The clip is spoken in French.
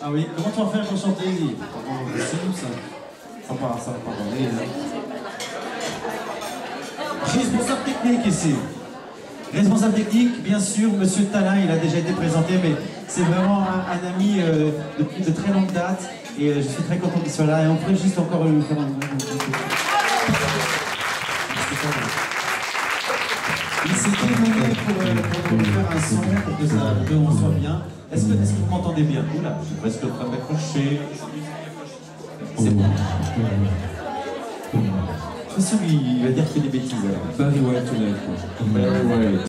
Ah oui, comment tu vas faire pour chanter? Ça va pas parler. Responsable technique ici. Responsable technique, bien sûr, Monsieur Talin, il a déjà été présenté, mais c'est vraiment un ami de très longue date. Et je suis très content qu'il soit là. Et on pourrait juste encore lui faire un... Il s'est dévoué pour nous faire un son, pour que on soit bien. Est-ce que vous m'entendez bien? Oula, je suis presque en train d'accrocher. C'est bon. Je suis sûr qu'il va dire que des bêtises. Barry White tonight. Barry White.